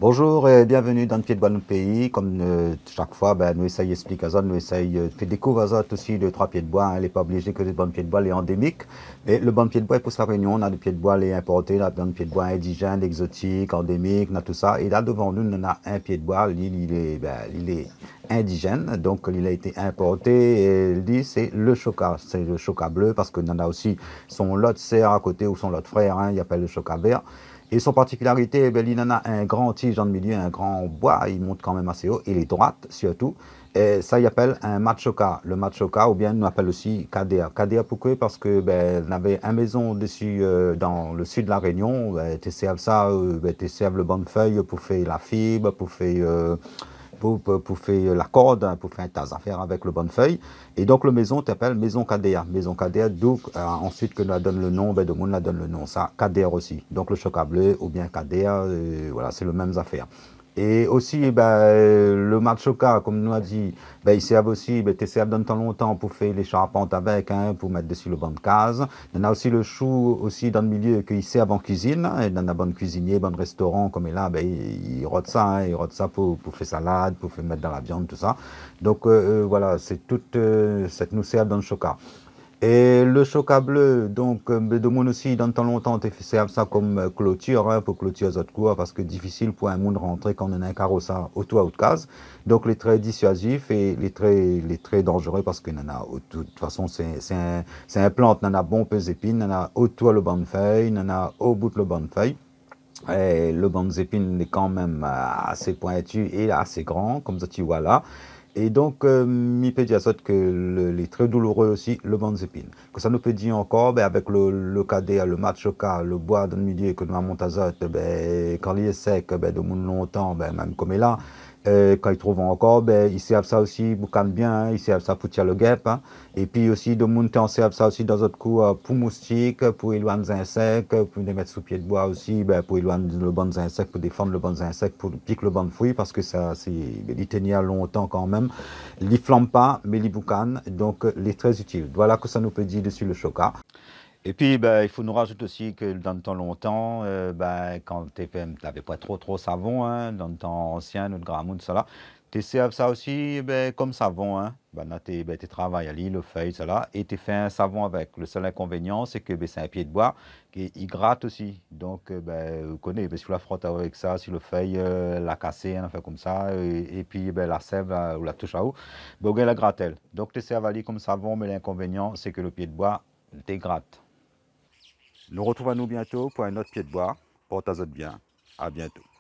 Bonjour et bienvenue dans le Pied de Bois notre pays. Comme chaque fois, nous essayons d'expliquer ça, nous essayons de faire découvrir ça aussi de trois pieds de bois. Il n'est pas obligé que le bon pied de bois est endémique. Et le bon pied de bois est pour sa réunion. On a le pied de bois les importé, on a le pied de bois indigène, exotique, endémique, on a tout ça. Et là devant nous, on a un pied de bois. Il est indigène, donc il a été importé. Et il dit c'est le choca, c'est le choca bleu parce que on a aussi son lot serre à côté ou son lot frère, il appelle le choca vert. Et son particularité, il en a un grand tige dans le milieu, un grand bois, il monte quand même assez haut, il est droite surtout. Et ça, il appelle un machoka. Le machoka, ou bien on appelle aussi kadea. Kadea pourquoi? Parce que on avait une maison dessus dans le sud de la Réunion. Tu serves ça, tu serves le bonne feuille pour faire la fibre, pour faire la corde, pour faire un tas d'affaires avec le bonne feuille. Et donc, le maison t'appelle maison Kadea. Maison Kadea, d'où ensuite que nous donne le nom, de monde la donne le nom. Ça, Kadea aussi. Donc, le choca bleu ou bien Kadea, voilà, c'est le même affaire. Et aussi, le machoka, comme nous a dit, ils servent aussi, ils servent dans temps longtemps pour faire les charpentes avec, pour mettre dessus le banc de case. On a aussi le chou aussi dans le milieu qu'ils servent en cuisine. Et dans la bonne cuisinier, bon restaurant, comme il là, ils rotent ça, ils rotent ça pour faire salade, pour faire mettre dans la viande, tout ça. Donc voilà, c'est toute cette nous sert dans le choca. Et le choca bleu, donc, de monde aussi, dans le temps longtemps, tu fait ça comme clôture, pour clôturer les autres cours, parce que difficile pour un monde rentrer quand on a un carrossage auto à haute case. Donc, les traits dissuasifs et les traits dangereux, parce que de toute façon, c'est un plante, on a bon peu d'épines, on a autour le banc de feuilles, on a au bout le banc de feuilles. Et le banc d'épines est quand même assez pointu et assez grand, comme ça tu vois là. Et donc, il peut dire que les très douloureux aussi, le banc d'épines. Que ça nous peut dire encore, avec le cadet, le machoka, le bois dans le milieu que nous avons azote, quand il est sec, de monde longtemps, même comme il est là, quand ils trouvent encore, ils servent ça aussi, boucan bien, ils servent ça pour tirer le guêpe. Et puis aussi, de monter en servent ça aussi dans d'autres coups pour moustiques, pour éloigner les insectes, pour les mettre sous pied de bois aussi, pour éloigner le bon insectes, pour défendre le bon insecte, pour piquer le bon fruit, parce que ça, c'est, il tenir longtemps quand même. Il ne flambe pas, mais il boucan, donc il est très utile. Voilà que ça nous peut dire dessus le choca. Et puis, il faut nous rajouter aussi que dans le temps longtemps, quand tu n'avais pas trop savon, dans le temps ancien, notre grand monde, ça là, tu serves ça aussi comme savon. Là, tu travailles à l'île, le feuille, ça là, et tu fais un savon avec. Le seul inconvénient, c'est que c'est un pied de bois qui il gratte aussi. Donc, vous connaissez, si vous la frottez avec ça, si le feuille la cassé, on fait comme ça, et puis la sève ou la touche à eau, vous la gratte. Donc, tu serves à l'île comme savon, mais l'inconvénient, c'est que le pied de bois dégratte. Nous retrouvons-nous bientôt pour un autre pied de bois. Porte-toi bien. À bientôt.